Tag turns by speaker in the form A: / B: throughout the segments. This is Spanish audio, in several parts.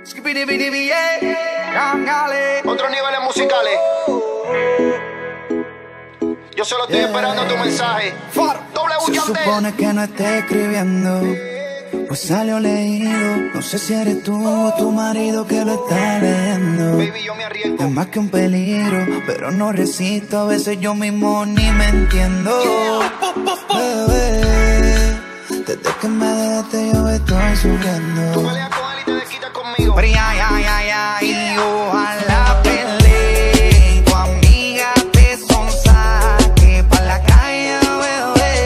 A: Otros niveles musicales. Yo solo estoy esperando tu mensaje.
B: Se supone que no esté escribiendo, pues salió leído. No sé si eres tú o tu marido que lo está leyendo.
A: Baby, yo me arriesgo.
B: Es más que un peligro, pero no resisto. A veces yo mismo ni me entiendo. Bebé, desde que me dejaste yo estoy
A: Tú
B: sufriendo.
A: peleas con él y te desquitas conmigo.
B: Pero ay, ojalá pelee, tu amiga te sonsaque pa' la calle, bebé.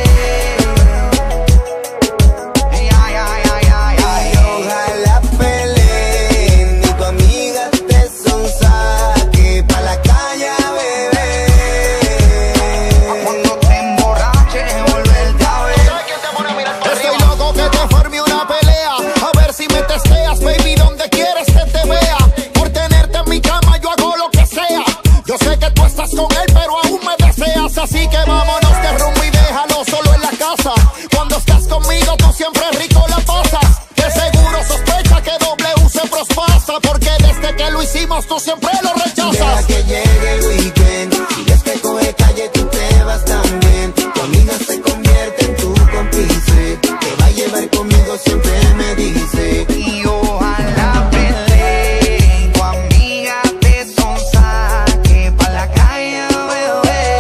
B: Ay,
C: Ojalá peleen y tu amiga te sonsaque pa' la calle, bebé.
B: cuando te emborraches, volverte a ver.
A: ¿Sabes quién te pone a mirar por
C: Estoy
A: arriba?
C: loco que te forme una pelea, a ver si me testeas, baby, donde quieres que te vea. Por tenerte en mi cama yo hago lo que sea. Yo sé que tú estás con él, pero aún me deseas. Así que vámonos de rumbo y déjalo solo en la casa. Cuando estás conmigo tú siempre rico la pasas. De seguro sospecha que W se prospasa, porque desde que lo hicimos tú siempre lo rechazas. Deja que llegue el weekend y desde que coge calle tú te vas también. Tu amiga se convierte en tu cómplice, te va a llevar conmigo siempre me dice.
B: Y ojalá pelee, tu amiga te sonsaque pa' la calle, bebé.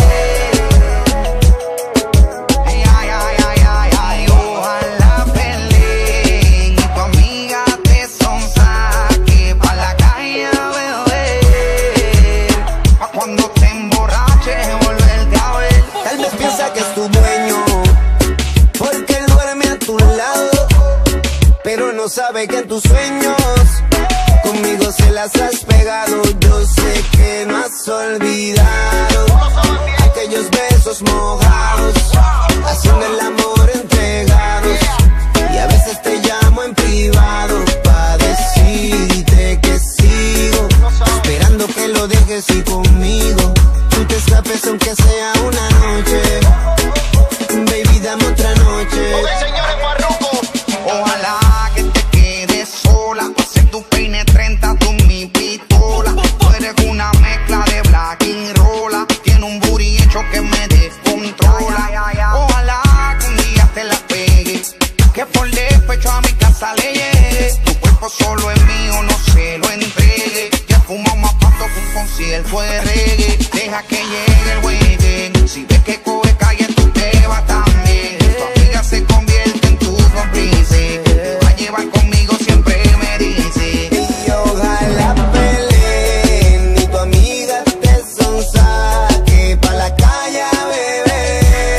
B: Ay, ojalá pelee, y tu amiga te sonsaque pa' la calle, bebé. Pa' cuando te emborraches, volverte a ver.
C: Tal vez piensa que es tu dueño, porque él duerme a tu lado, pero no sabe que en tus sueños conmigo se las has pegado. Yo sé que no has olvidado aquellos besos mojados, haciendo el amor entregados. Y a veces te llamo en privado pa' decirte que sigo esperando que lo dejes y conmigo tú te escapes aunque sea una noche. Baby, dame otra noche.
A: Ok, señores, Farruko.
B: Ojalá que te quedes sola, hacer tu peine 30, tú mi pistola. Tú eres una mezcla de black y rola, tiene un booty hecho que me descontrola. Ojalá que un día te la pegue, que por despecho a mi casa le llegue. Tu cuerpo solo es mío, no se lo entregue. Ya fumamos más pasto que un concierto de reggae. Deja que llegue el weekend, si ves que coge calle tú te vas también. Tu amiga se convierte en tu cómplice, te va a llevar conmigo siempre me dice.
C: Y ojalá peleen y tu amiga te sonsaque pa' la calle, bebé.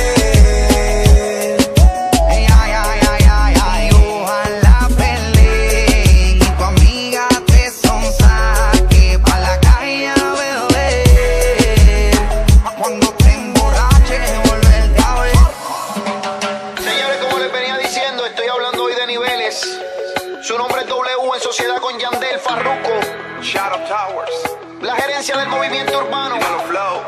B: Ay, ojalá peleen y tu amiga te sonsaque pa' la calle, bebé. Pa' cuando te emborraches, volverte a ver.
A: Señores, como les venía diciendo, estoy hablando hoy de niveles. Su nombre es W en sociedad con Yandel, Farruko,
D: Shadow Towers,
A: la gerencia del movimiento urbano.
D: Hello Flow.